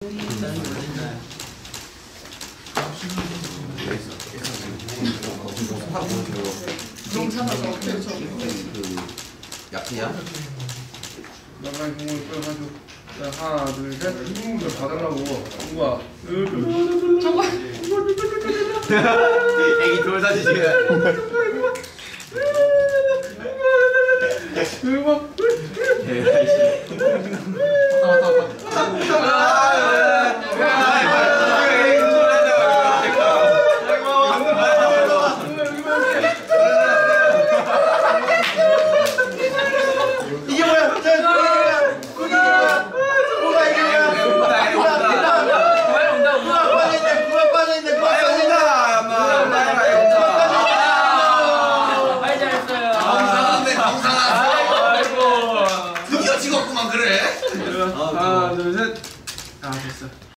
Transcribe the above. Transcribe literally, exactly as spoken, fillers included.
너무 잡아서 어때요? 그 약이야? 나가이 공을 빼가지고 하나 둘셋 이걸 받으려고 누가 저거 애기 돌 사지지가 하나 둘셋 아 됐어.